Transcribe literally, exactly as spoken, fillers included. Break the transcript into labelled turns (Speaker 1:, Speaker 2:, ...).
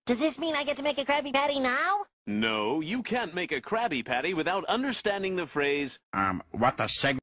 Speaker 1: Does this mean I get to make a Krabby Patty now?
Speaker 2: No, you can't make a Krabby Patty without understanding the phrase,
Speaker 3: Um, what the seg...